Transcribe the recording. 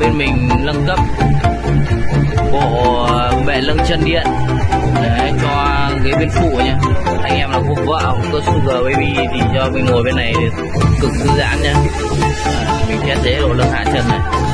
bên mình nâng cấp bộ bệ lưng chân điện để cho ghế bên phụ nhá. Anh em là cô vợ của cơ Sugar Baby thì cho mình ngồi bên này cực thư giãn nhá. Mình thiết chế độ lưng hạ chân này.